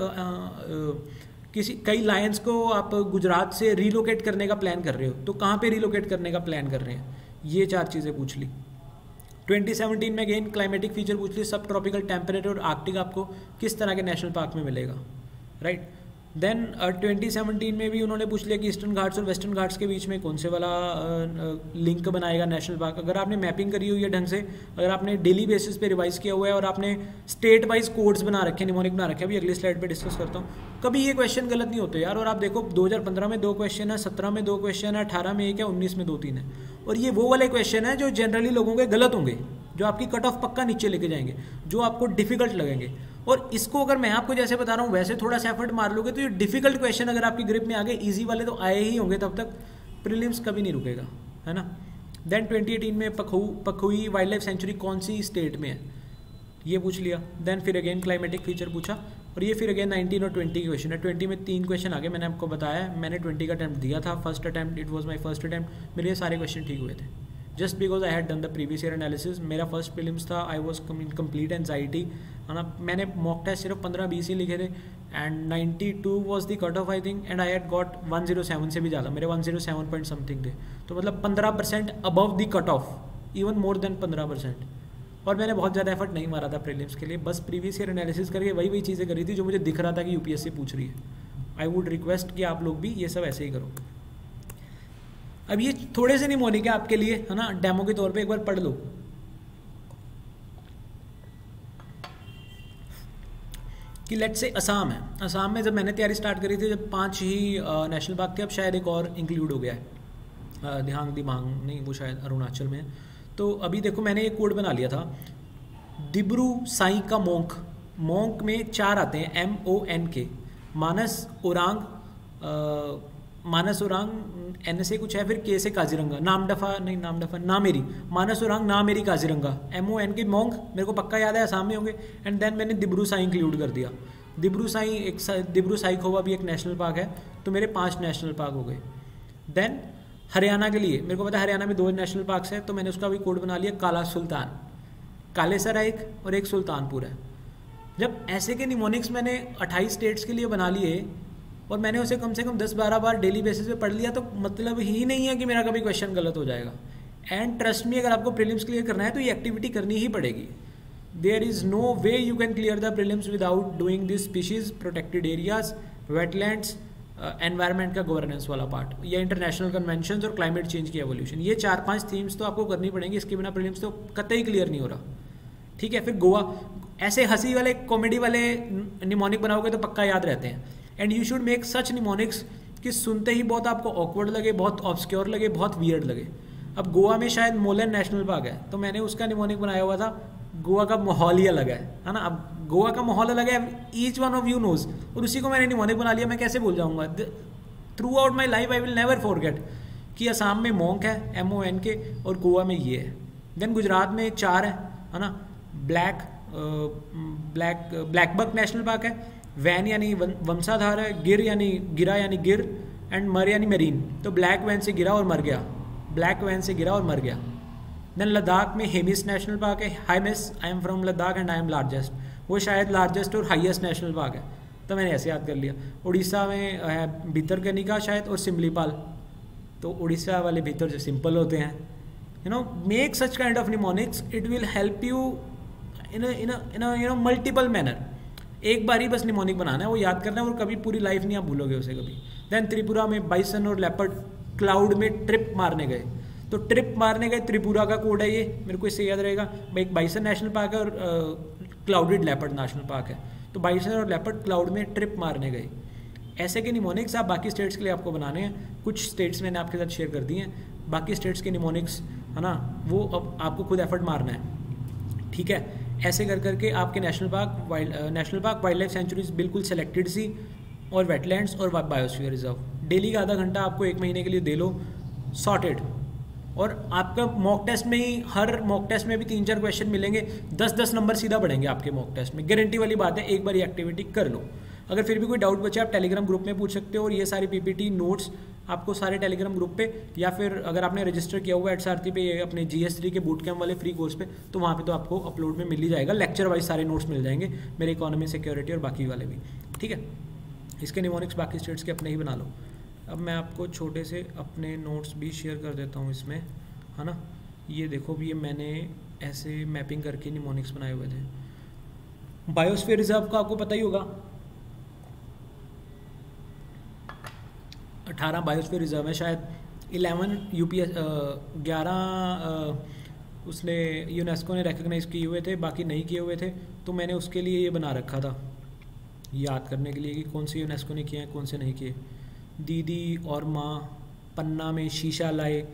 कई लायंस को आप गुजरात से रीलोकेट करने का प्लान कर रहे हो, तो कहाँ पे रीलोकेट करने का प्लान कर रहे हैं, ये 4 चीज़ें पूछ ली। 2017 में अगेन क्लाइमेटिक फीचर पूछ ली, सब ट्रॉपिकल, टेम्परेट और आर्कटिक आपको किस तरह के नेशनल पार्क में मिलेगा, राइट। देन 2017 में भी उन्होंने पूछ लिया कि ईस्टर्न घाट्स और वेस्टर्न घाट्स के बीच में कौन से वाला लिंक बनाएगा नेशनल पार्क। अगर आपने मैपिंग करी हुई है ढंग से, अगर आपने डेली बेसिस पे रिवाइज किया हुआ है और आपने स्टेट वाइज कोड्स बना रखे, निमोनिक बना रखे, अभी अगली स्लाइड पे डिस्कस करता हूँ, कभी ये क्वेश्चन गलत नहीं होते यार। और आप देखो 2015 में 2 क्वेश्चन है, 17 में 2 क्वेश्चन है, 18 में 1 है, 19 में 2-3 है, और ये वो वाले क्वेश्चन है जो जनरली लोगों के गलत होंगे, जो आपकी कट ऑफ पक्का नीचे लेके जाएंगे, जो आपको डिफिकल्ट लगेंगे। और इसको अगर मैं आपको जैसे बता रहा हूँ वैसे थोड़ा सा एफर्ट मार लोगे तो ये डिफिकल्ट क्वेश्चन अगर आपकी ग्रिप में आ गए, ईजी वाले तो आए ही होंगे, तब तक प्रीलिम्स कभी नहीं रुकेगा, है ना। देन 2018 में पखुई वाइल्ड लाइफ सेंचुरी कौन सी स्टेट में है, ये पूछ लिया। देन फिर अगेन क्लाइमेटिक फीचर पूछा, और ये फिर अगेन 19 और 20 के क्वेश्चन है। 20 में 3 क्वेश्चन आ गए, मैंने आपको बताया, मैंने 20 का अटैम्प्ट दिया था, first attempt, it was my first attempt, मेरे ये सारे क्वेश्चन ठीक हुए थे, just because I had done the previous year analysis. मेरा फर्स्ट प्रीलिम्स था, I was in complete anxiety, है ना। मैंने मॉक टेस्ट सिर्फ 15-20 ही लिखे थे, and 92 was the cut off I think, and I had got 107 से भी ज़्यादा, मेरे 107 पॉइंट समथिंग थे, तो मतलब 15% above the cut off, even more than 15%। और मैंने बहुत ज़्यादा एफर्ट नहीं मारा था प्रीलिम्स के लिए, बस प्रीवियस ईयर एनालिसिस करके वही चीज़ें करी थी जो मुझे दिख रहा था कि यूपीएससी पूछ रही है। आई वुड रिक्वेस्ट कि आप लोग भी ये सब ऐसे ही करो। अब ये थोड़े से निमोनिक है आपके लिए, है ना, डेमो के तौर पे एक बार पढ़ लो। कि लेट से असम है, असम में जब मैंने तैयारी स्टार्ट करी थी, जब 5 ही नेशनल पार्क थे, अब शायद एक और इंक्लूड हो गया है, दिबांग नहीं, वो शायद अरुणाचल में है। तो अभी देखो मैंने एक कोड बना लिया था, दिब्रू साई का मोंक, मोंक में 4 आते हैं, MONK, मानस ओरांग, मानस ओरांग N से कुछ है, फिर K से काजीरंगा, नामेरी, मानस ओरांग नामेरी काजीरंगा, MONK मोंक, मेरे को पक्का याद है आसाम में होंगे। एंड देन मैंने दिब्रू साई इंक्लूड कर दिया, दिब्रू साई खोवा भी एक नेशनल पार्क है, तो मेरे 5 नेशनल पार्क हो गए। देन हरियाणा के लिए मेरे को पता है हरियाणा में 2 नेशनल पार्क्स है, तो मैंने उसका भी कोड बना लिया, काला सुल्तान, कालेसर है एक, और एक सुल्तानपुर है। जब ऐसे के निमोनिक्स मैंने 28 स्टेट्स के लिए बना लिए, और मैंने उसे कम से कम 10-12 बार डेली बेसिस पे पढ़ लिया, तो मतलब ही नहीं है कि मेरा कभी क्वेश्चन गलत हो जाएगा। एंड ट्रस्ट मी, अगर आपको प्रीलिम्स क्लियर करना है तो ये एक्टिविटी करनी ही पड़ेगी। There is no way you can clear the prelims without doing this species, protected areas, wetlands, environment का गवर्नेंस वाला पार्ट, या इंटरनेशनल कन्वेंशन और क्लाइमेट चेंज की एवोल्यूशन, ये 4-5 थीम्स तो आपको करनी पड़ेंगी, इसके बिना प्रीलिम्स तो कतई क्लियर नहीं हो रहा, ठीक है। फिर गोवा, ऐसे हंसी वाले कॉमेडी वाले निमोनिक बनाओगे तो पक्का याद रहते हैं। And you should make such mnemonics कि सुनते ही बहुत आपको ऑकवर्ड लगे, बहुत ऑब्सक्योर लगे, बहुत वियर्ड लगे। अब गोवा में शायद मोलन नेशनल पार्क है, तो मैंने उसका निमोनिक बनाया हुआ था, गोवा का माहौल ही अलग है ना। अब गोवा का माहौल अलग है, each one of you knows, और उसी को मैंने निमोनिक बना लिया, मैं कैसे भूल जाऊंगा। Throughout my life I will never forget कि असम में मोंक है, MONK, और गोवा में ये है। देन गुजरात में 4 है ना, ब्लैकबक नेशनल पार्क है, वैन यानी वंशाधार है, गिर यानी गिरा यानी गिर, एंड मर यानी मरीन, तो ब्लैक वैन से गिरा और मर गया, ब्लैक वैन से गिरा और मर गया। देन लद्दाख में हेमिस नेशनल पार्क है, हाईमिस, I am from Ladakh and I am largest, वो शायद लार्जेस्ट और हाईएस्ट नेशनल पार्क है, तो मैंने ऐसे याद कर लिया। उड़ीसा में है भितरकनिका शायद, और सिमलीपाल, तो उड़ीसा वाले भीतर जो सिंपल होते हैं। You know, make such kind of mnemonics, it will help you in multiple manner. एक बार ही बस निमोनिक बनाना है, वो याद करना है, और कभी पूरी लाइफ नहीं आप भूलोगे उसे कभी। देन त्रिपुरा में बाइसन और लेपर्ड क्लाउड में ट्रिप मारने गए, तो ट्रिप मारने गए, त्रिपुरा का कोड है ये, मेरे को इससे याद रहेगा। एक बाइसन नेशनल पार्क है और क्लाउडेड लेपर्ड नेशनल पार्क है, तो बाइसन और लेपर्ड क्लाउड में ट्रिप मारने गए। ऐसे के निमोनिक्स आप बाकी स्टेट्स के लिए आपको बनाने हैं, कुछ स्टेट्स मैंने आपके साथ शेयर कर दिए हैं, बाकी स्टेट्स के निमोनिक्स, है ना, वो अब आपको खुद एफर्ट मारना है, ठीक है। ऐसे कर करके आपके national park wild life sanctuaries बिल्कुल सेलेक्टेड सी, और वेटलैंड्स और बायोस्फीयर रिजर्व, डेली का आधा घंटा आपको 1 महीने के लिए दे लो, सॉर्टेड। और आपका मॉक टेस्ट में ही, हर मॉक टेस्ट में भी 3-4 क्वेश्चन मिलेंगे, 10-10 नंबर सीधा बढ़ेंगे आपके मॉक टेस्ट में, गारंटी वाली बात है। एक बार ये एक्टिविटी कर लो। अगर फिर भी कोई डाउट बचे आप टेलीग्राम ग्रुप में पूछ सकते हो, और ये सारी PPT नोट्स आपको सारे टेलीग्राम ग्रुप पे, या फिर अगर आपने रजिस्टर किया हुआ है @सारथी पे, अपने GS3 के बूट कैम्प वाले फ्री कोर्स पे, तो वहाँ पे तो आपको अपलोड में मिल ही जाएगा, लेक्चर वाइज सारे नोट्स मिल जाएंगे, मेरे इकोनॉमी, सिक्योरिटी और बाकी वाले भी, ठीक है। इसके निमोनिक्स बाकी स्टेट्स के अपने ही बना लो। अब मैं आपको छोटे से अपने नोट्स भी शेयर कर देता हूँ इसमें, है ना। ये देखो भी, ये मैंने ऐसे मैपिंग करके निमोनिक्स बनाए हुए थे। बायोस्फीयर रिजर्व का आपको पता ही होगा, 18 बायोस्फीयर रिजर्व है, शायद 11 उसने यूनेस्को ने रिकग्नाइज किए हुए थे, बाकी नहीं किए हुए थे, तो मैंने उसके लिए ये बना रखा था, याद करने के लिए कि कौन से यूनेस्को ने किए हैं, कौन से नहीं किए। दीदी और माँ, पन्ना में शीशा लाए,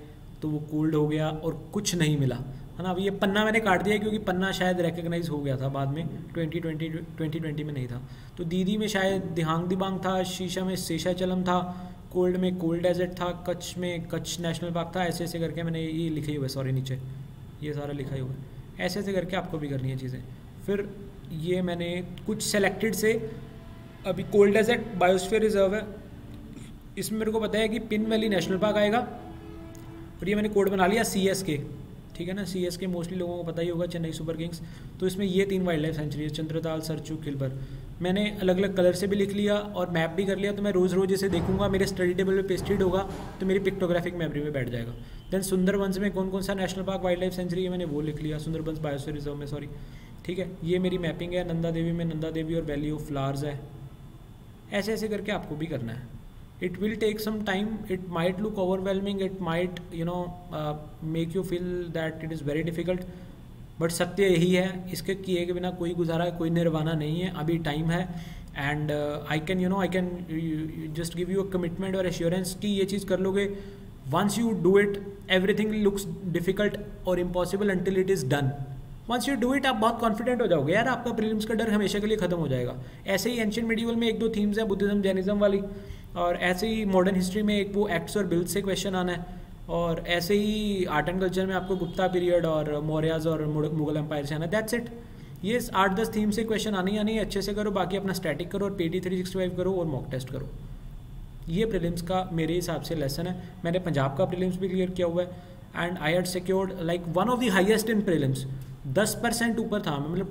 तो वो कोल्ड हो गया और कुछ नहीं मिला, है ना। अब ये पन्ना मैंने काट दिया क्योंकि पन्ना शायद रिकग्नाइज हो गया था बाद में, 2020 में नहीं था। तो दीदी में शायद दिहांग दिबांग था, शीशा में शेषाचलम था, कोल्ड में कोल्ड डेजर्ट था, कच्छ में कच्छ नेशनल पार्क था। ऐसे ऐसे करके मैंने ये लिखे ही हुआ है, सॉरी नीचे ये सारा लिखा ही हुआ है। ऐसे ऐसे करके आपको भी करनी है चीज़ें। फिर ये मैंने कुछ सेलेक्टेड से, अभी कोल्ड डेजर्ट बायोस्फीयर रिजर्व है, इसमें मेरे को पता है कि पिन वैली नेशनल पार्क आएगा, और ये मैंने कोड बना लिया CSK, ठीक है ना। CSK मोस्टली लोगों को पता ही होगा, चेन्नई सुपर किंग्स। तो इसमें ये 3 वाइल्ड लाइफ सेंचुरी है, चंद्रताल, सरचू, किलबर। मैंने अलग अलग कलर से भी लिख लिया और मैप भी कर लिया। तो मैं रोज़ रोज़ इसे देखूंगा, मेरे स्टडी टेबल पे पेस्टेड होगा, तो मेरी पिक्टोग्राफिक मेमोरी में बैठ जाएगा। देन सुंदरबंस में कौन कौन सा national park wild life sanctuary है मैंने वो लिख लिया, सुंदरबंस बायोस्फीयर रिजर्व में, सॉरी, ठीक है। ये मेरी मैपिंग है। नंदा देवी में नंदा देवी और वैली ऑफ फ्लावर्स है। ऐसे ऐसे करके आपको भी करना है। It will take some time, it might look overwhelming, it might make you feel that it is very difficult, but सत्य यही है, इसके किए के बिना कोई गुजारा, कोई निर्वाणा नहीं है, अभी टाइम है। And I can just give you a commitment और एश्योरेंस कि ये चीज़ कर लोगे। Once you do it everything looks difficult और impossible until it is done. Once you do it आप बहुत कॉन्फिडेंट हो जाओगे यार, आपका प्रीलिम्स का डर हमेशा के लिए खत्म हो जाएगा। ऐसे ही एंशिएंट मेडिवल में 1-2 थीम्स है, बुद्धिज्म जैनिज्म वाली, और ऐसे ही मॉडर्न हिस्ट्री में एक वो एक्ट्स और बिल्ड से क्वेश्चन आना है, और ऐसे ही आर्ट एंड कल्चर में आपको गुप्ता पीरियड और मौर्याज और मुगल एम्पायर से आना है। That's it. ये 8-10 थीम से क्वेश्चन आने ही अच्छे से करो, बाकी अपना स्टैटिक करो और PT 365 करो और मॉक टेस्ट करो। ये प्रीलिम्स का मेरे हिसाब से लेसन है। मैंने पंजाब का प्रीलिम्स भी क्लियर किया हुआ है, and I had secured like one of the highest in prelims. 10% ऊपर था, मतलब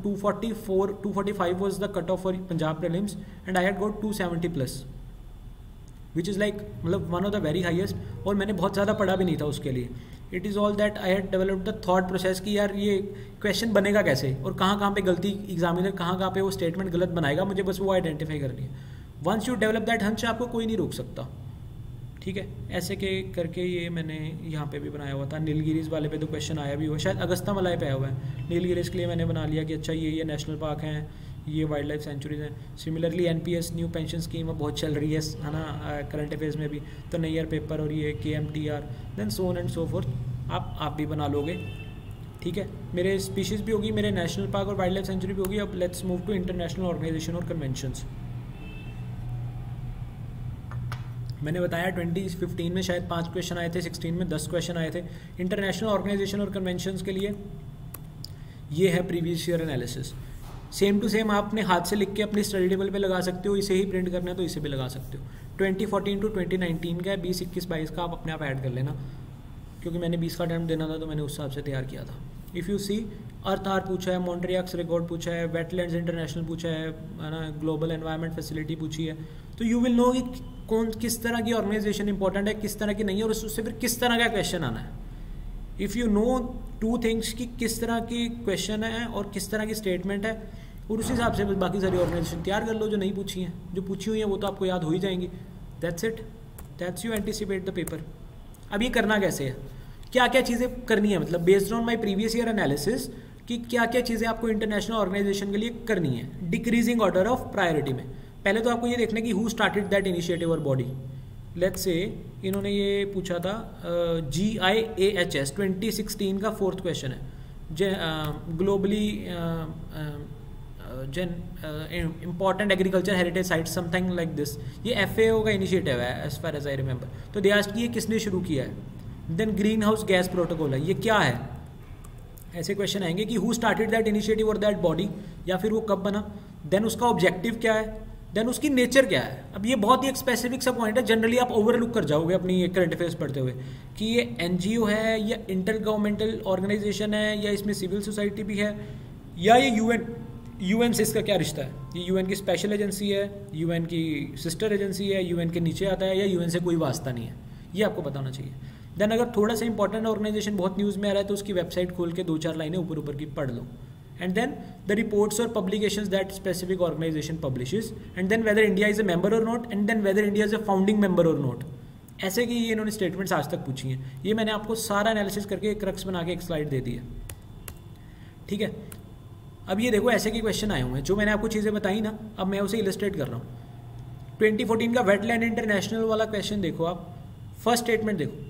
245 was the cut off for Punjab prelims, and I had got 270 plus, which is like मतलब one of the very highest। और मैंने बहुत ज़्यादा पढ़ा भी नहीं था उसके लिए। It is all that I had developed the thought process कि यार ये क्वेश्चन बनेगा कैसे और कहाँ पे गलती, एग्जामिनर कहाँ पे वो स्टेटमेंट गलत बनाएगा, मुझे बस वो आइडेंटिफाई करनी है। Once you develop that hunch, आपको कोई नहीं रोक सकता, ठीक है। ऐसे के करके ये मैंने यहाँ पे भी बनाया हुआ था। नीलगिरीज वाले पे तो क्वेश्चन आया भी हुआ, शायद अगस्ता मलाई पे आया हुआ है। नीलगिरीज के लिए मैंने बना लिया कि अच्छा ये नेशनल पार्क हैं, ये वाइल्ड लाइफ सेंचुरीज हैं। Similarly NPS new pension scheme बहुत चल रही है ना, करंट अफेयर्स में भी, तो नैयर पेपर और ये KMTR, then so on and so forth आप भी बना लोगे, ठीक है। मेरे स्पीशीज़ भी होगी, मेरे नेशनल पार्क और वाइल्ड लाइफ सेंचुरी भी होगी। अब let's move to international organisation और कन्वेंशंस। मैंने बताया 2015 में शायद 5 क्वेश्चन आए थे, 16 में 10 क्वेश्चन आए थे। इंटरनेशनल ऑर्गेनाइजेशन और कन्वेंशंस के लिए ये है previous year analysis. Same to same आपने हाथ से लिख के अपनी स्टडी टेबल पे लगा सकते हो, इसे ही प्रिंट करना है तो इसे भी लगा सकते हो। 2014 to 2019 का है, 20, 21, 22 का आप अपने आप ऐड कर लेना, क्योंकि मैंने 20 का अटेम्प्ट देना था तो मैंने उस हिसाब से तैयार किया था। If you see, Earth Hour पूछा है, मॉन्ट्रियक्स रिकॉर्ड पूछा है, वेटलैंड्स इंटरनेशनल पूछा है ना, ग्लोबल एनवायरनमेंट फैसिलिटी पूछी है, तो यू विल नो कि किस तरह की ऑर्गेनाइजेशन इंपॉर्टेंट है, किस तरह की नहीं है, और उससे फिर किस तरह का क्वेश्चन आना है। इफ़ यू नो 2 थिंग्स कि किस तरह की क्वेश्चन है और किस तरह की स्टेटमेंट है, और उस हिसाब से बाकी सारी ऑर्गेनाइजेशन तैयार कर लो जो नहीं पूछी हैं। जो पूछी हुई हैं वो तो आपको याद हो ही जाएंगी। That's it, that's you anticipate the paper. अब ये करना कैसे है, क्या क्या चीज़ें करनी है, मतलब based on my previous year analysis कि क्या क्या चीज़ें आपको इंटरनेशनल ऑर्गेनाइजेशन के लिए करनी है डिक्रीजिंग ऑर्डर ऑफ प्रायोरिटी में। पहले तो आपको ये देखना है कि हु स्टार्टेड दैट इनिशिएटिव और बॉडी। लेट्स से इन्होंने ये पूछा था GIAHS 2016 का 4th क्वेश्चन है, globally important agriculture heritage site something like this. ये FAO का इनिशिएटिव है as far as I remember. तो दे आस्क्ड कि ये किसने शुरू किया है। Then green house gas protocol है, ये क्या है, ऐसे क्वेश्चन आएंगे कि हु स्टार्टेड दैट इनिशिएटिव और दैट बॉडी, या फिर वो कब बना, देन उसका ऑब्जेक्टिव क्या है, देन उसकी नेचर क्या है। अब ये बहुत ही एक स्पेसिफिक सा पॉइंट है, जनरली आप ओवरलुक कर जाओगे अपनी करंट अफेयर्स पढ़ते हुए कि ये NGO है या इंटर गवर्नमेंटल ऑर्गेनाइजेशन है या इसमें सिविल सोसाइटी भी है या ये UN से इसका क्या रिश्ता है, ये UN की स्पेशल एजेंसी है, UN की सिस्टर एजेंसी है, UN के नीचे आता है या UN से कोई वास्ता नहीं है, ये आपको बताना चाहिए। देन अगर थोड़ा सा इंपॉर्टेंट ऑर्गेनाइजेशन बहुत न्यूज़ में आ रहा है तो उसकी वेबसाइट खोल के 2-4 लाइनें ऊपर की पढ़ लो। एंड देन द रिपोर्ट्स और publications that specific organisation publishes, and then whether India is a member और not, and then whether India is a founding member और नॉट। ऐसे की ये इन्होंने स्टेटमेंट्स आज तक पूछी हैं। ये मैंने आपको सारा एनालिसिस करके एक क्रक्स बना के एक स्लाइड दे दी है, ठीक है। अब ये देखो ऐसे के क्वेश्चन आए हुए हैं, जो मैंने आपको चीज़ें बताई ना, अब मैं उसे इलस्ट्रेट कर रहा हूँ। 2014 का वेटलैंड इंटरनेशनल वाला क्वेश्चन देखो आप, फर्स्ट स्टेटमेंट देखो,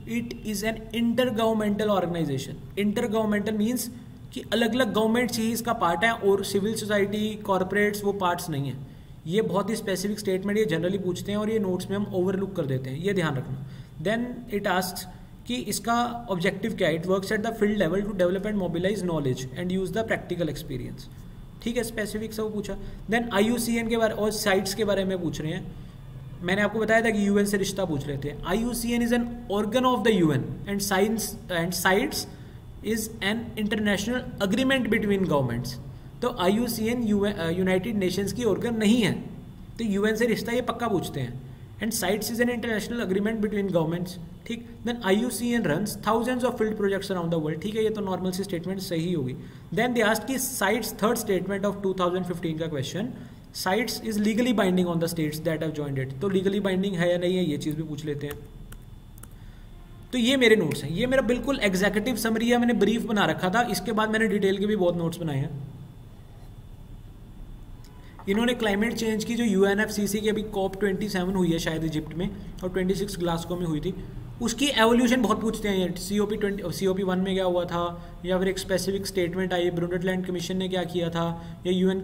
it is an inter governmental organisation. Inter governmental means कि अलग अलग गवर्नमेंट्स ही इसका पार्ट है और सिविल सोसाइटी कॉरपोरेट्स वो पार्ट्स नहीं है। ये बहुत ही स्पेसिफिक स्टेटमेंट ये जनरली पूछते हैं और ये नोट्स में हम ओवरलुक कर देते हैं, ये ध्यान रखना। देन इट आस्क्स कि इसका ऑब्जेक्टिव क्या है। It works at the field level to develop and mobilise knowledge and use the practical experience. ठीक है, स्पेसिफिक सब पूछा। देन IUCN के बारे और साइट्स के बारे में पूछ रहे हैं। मैंने आपको बताया था कि UN से रिश्ता पूछ रहे थे। IUCN is an organ of the UN and CITES is an international agreement between governments. तो IUCN यूनाइटेड नेशंस की ऑर्गन नहीं है, तो UN से रिश्ता ये पक्का पूछते हैं। And CITES is an international agreement between governments. ठीक, then IUCN runs thousands of field projects around the world. ठीक है, ये तो नॉर्मल सी स्टेटमेंट सही होगी। देन दे आस्क्ड कि साइट्स थर्ड स्टेटमेंट ऑफ 2015 का question, CITES is legally binding on the states that have joined it. तो लीगली बाइंडिंग है या नहीं है, ये चीज़ भी पूछ लेते हैं। तो ये मेरे नोट्स हैं, ये मेरा बिल्कुल एग्जीक्यूटिव समरी है, मैंने ब्रीफ बना रखा था। इसके बाद मैंने डिटेल के भी बहुत नोट्स बनाए हैं। इन्होंने क्लाइमेट चेंज की जो UNFCCC की अभी COP27 हुई है शायद इजिप्ट में और 26 ग्लासगो में हुई थी, उसकी एवोल्यूशन बहुत पूछते हैं। COP1 में क्या हुआ था, या फिर एक स्पेसिफिक स्टेटमेंट आई, ब्रुंडटलैंड कमीशन ने क्या किया था, या UN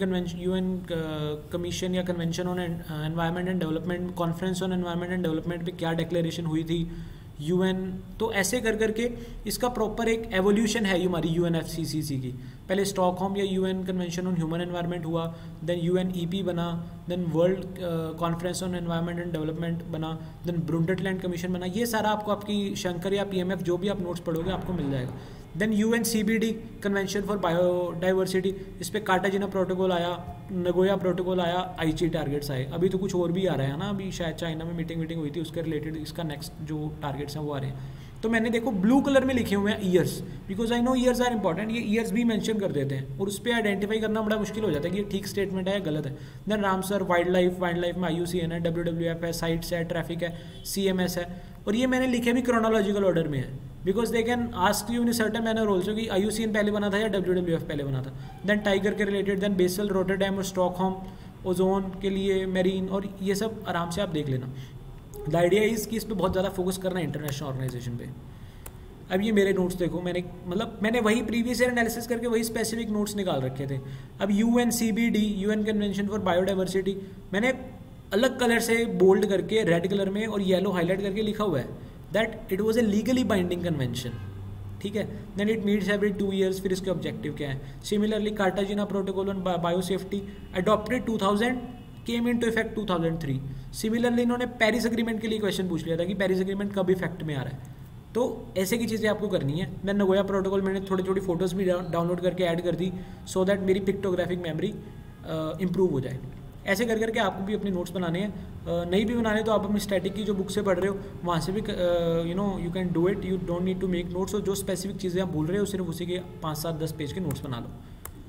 कमीशन या convention on environment and development, conference on environment and development पे क्या डिक्लेरेशन हुई थी UN। तो ऐसे कर करके इसका प्रॉपर एक एवोल्यूशन है हमारी UNFCCC की। पहले स्टॉकहोम या UN convention on human environment हुआ, देन UNEP बना, then world conference on environment and development बना, देन ब्रुंडटलैंड कमीशन बना। ये सारा आपको आपकी शंकर या PMF जो भी आप नोट्स पढ़ोगे आपको मिल जाएगा। Then UNCBD convention for biodiversity, इस पर कार्टाजिना प्रोटोकॉल आया, नगोया प्रोटोकॉल आया, Aichi टारगेट्स आए। अभी तो कुछ और भी आ रहा है ना, अभी शायद चाइना में मीटिंग हुई थी उसके रिलेटेड इसका नेक्स्ट जो टारगेट्स हैं वो आ रहे हैं। तो मैंने देखो ब्लू कलर में लिखे हुए हैं years, because I know years are important. ये ईयर्स भी मेंशन कर देते हैं और उस पर आइडेंटिफाई करना बड़ा मुश्किल हो जाता है कि ये ठीक स्टेटमेंट है या गलत है। देन रामसर वाइल्ड लाइफ में IUCN है, WWF है, साइट्स है, ट्रैफिक है, CMS है। और ये मैंने लिखे भी क्रोनोलॉजिकल ऑर्डर में है, because they can ask you in certain manner also कि IUCN पहले बना था या WWF पहले बना था। देन टाइगर के रिलेटेड, देन बेसल, रोटरडैम और स्टॉकहोम ओजोन के लिए, मेरीन, और ये सब आराम से आप देख लेना। द आइडिया इज़ कि इस पर बहुत ज़्यादा फोकस करना है इंटरनेशनल ऑर्गेनाइजेशन पे। अब ये मेरे नोट्स देखो, मैंने वही प्रीवियस ईयर एनालिसिस करके वही स्पेसिफिक नोट्स निकाल रखे थे। अब UNCBD UN convention for biodiversity मैंने अलग कलर से बोल्ड करके रेड कलर में और येलो हाईलाइट करके लिखा हुआ है that it was a legally binding convention. ठीक है, then it meets every 2 years। फिर इसके ऑब्जेक्टिव क्या है। Similarly Cartagena protocol on biosafety adopted 2000, came into effect 2003। Similarly इन्होंने पेरिस एग्रीमेंट के लिए क्वेश्चन पूछ लिया था कि पेरिस एग्रीमेंट कब इफेक्ट में आ रहा है। तो ऐसे की चीज़ें आपको करनी है। देन नगोया प्रोटोकॉल मैंने थोड़ी थोड़ी फोटोज़ भी डाउनलोड करके ऐड कर दी सो दैट मेरी पिक्टोग्राफिक मेमोरी इंप्रूव हो जाए। ऐसे कर करके आपको भी अपने नोट्स बनाने हैं। नहीं भी बनाने तो आप अपनी स्टैटिक की जो बुक से पढ़ रहे हो वहाँ से भी you can do it. You don't need to make notes. और जो स्पेसिफिक चीज़ें आप भूल रहे हो सिर्फ उसी के 5, 7, 10 पेज के नोट्स बना लो।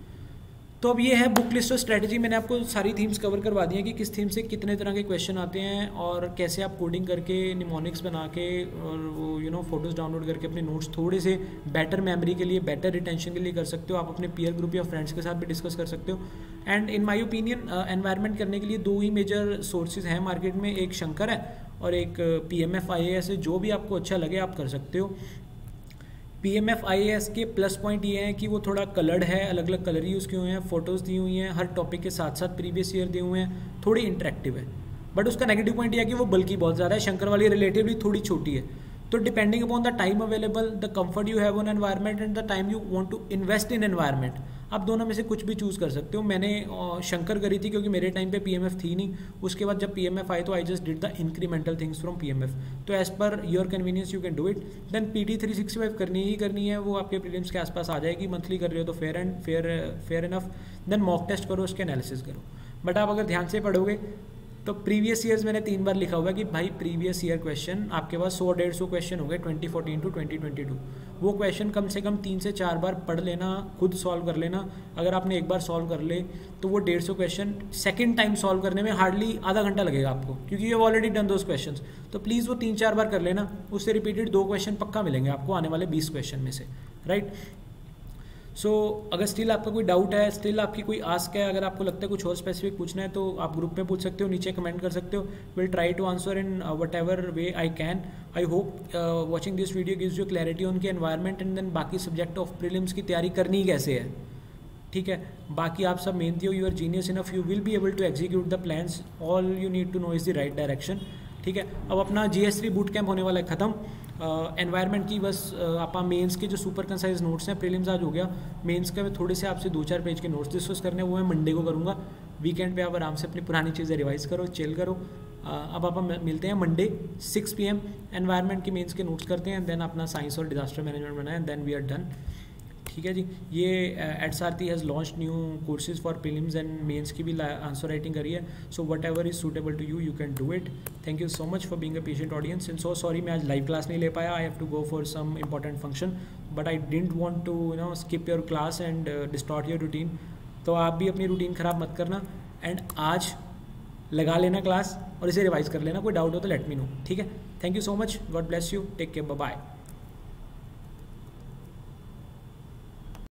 तो अब ये है बुक लिस्ट और स्ट्रेटजी। मैंने आपको सारी थीम्स कवर करवा दी हैं कि किस थीम से कितने तरह के क्वेश्चन आते हैं और कैसे आप कोडिंग करके निमोनिक्स बना के और वो फोटोज़ डाउनलोड करके अपने नोट्स थोड़े से बेटर मेमोरी के लिए, बेटर रिटेंशन के लिए कर सकते हो। आप अपने पीयर ग्रुप या फ्रेंड्स के साथ भी डिस्कस कर सकते हो। And in my opinion environment करने के लिए 2 ही मेजर सोर्सेज हैं मार्केट में, एक शंकर है और एक PMF IAS है। जो भी आपको अच्छा लगे आप कर सकते हो। PMF IAS के प्लस पॉइंट ये हैं कि वो थोड़ा कलर्ड है, अलग अलग कलर यूज़ किए हुए हैं, फोटोज़ दी हुई हैं, हर टॉपिक के साथ साथ प्रीवियस ईयर दिए हुए हैं, थोड़ी इंटरेक्टिव है। बट उसका नेगेटिव पॉइंट ये है कि वो बल्कि बहुत ज़्यादा है। शंकर वाली रिलेटिवली थोड़ी छोटी है। तो depending upon the time available, the comfort you have on environment and the time you want to invest in environment, आप दोनों में से कुछ भी चूज़ कर सकते हो। मैंने शंकर करी थी क्योंकि मेरे टाइम पे PMF थी नहीं। उसके बाद जब PMF आए तो I just did the incremental things from PMF। तो as per your convenience you can do it. Then PT 365 करनी ही करनी है, वो आपके प्रीलिम्स के आसपास आ जाएगी। मंथली कर रहे हो तो fair enough. Then mock test करो, उसके एनालिसिस करो। बट आप अगर ध्यान से पढ़ोगे तो प्रीवियस ईयर्स मैंने 3 बार लिखा हुआ है कि भाई प्रीवियस ईयर क्वेश्चन आपके पास 100-150 क्वेश्चन हो गए 2014 टू 2022। वो क्वेश्चन कम से कम 3 से 4 बार पढ़ लेना, खुद सॉल्व कर लेना। अगर आपने एक बार सॉल्व कर ले तो वो 150 क्वेश्चन सेकंड टाइम सॉल्व करने में हार्डली आधा घंटा लगेगा आपको, क्योंकि you have already done those questions. तो प्लीज़ वो 3-4 बार कर लेना। उससे रिपीटेड 2 क्वेश्चन पक्का मिलेंगे आपको आने वाले 20 क्वेश्चन में से, राइट। सो अगर स्टिल आपका कोई डाउट है, स्टिल आपकी कोई आस्क है, अगर आपको लगता है कुछ और स्पेसिफिक पूछना है तो आप ग्रुप में पूछ सकते हो, नीचे कमेंट कर सकते हो. Will try to answer in whatever way I can. I hope watching this video gives you clarity on के एनवायरनमेंट एंड देन बाकी सब्जेक्ट ऑफ प्रीलिम्स की तैयारी करनी कैसे है. ठीक है, बाकी आप सब मेहनती हो, you are genius enough, you will be able to execute the plans. All you need to know is the right direction. ठीक है, अब अपना GS3 बूट कैंप होने वाला है ख़त्म. एनवायरनमेंट की बस आप मेंस के जो सुपर कंसाइज नोट्स हैं, प्रीलिम्स आज हो गया, मेंस के थोड़े से आपसे 2-4 पेज के नोट्स डिस्कस करने, वो मैं मंडे को करूँगा. वीकेंड पे आप आराम से अपनी पुरानी चीज़ें रिवाइज करो, चिल करो. अब आप मिलते हैं मंडे 6 PM. एनवायरनमेंट की मेंस के नोट्स करते हैं, देन अपना साइंस और डिजास्टर मैनेजमेंट बनाए, and then we are done. ठीक है जी. ये Edsarthi has launch new courses for prelims and mains की भी आंसर राइटिंग करी है. So whatever is suitable to you, you can do it. Thank you so much for being a patient audience. And so sorry मैं आज live class नहीं ले पाया. I have to go for some important function, but I didn't want to skip your class and distort your routine. तो आप भी अपनी routine ख़राब मत करना, एंड आज लगा लेना क्लास और इसे रिवाइज कर लेना. कोई डाउट हो तो लेट मी नो. ठीक है, thank you so much. God bless you. Take care. Bye bye.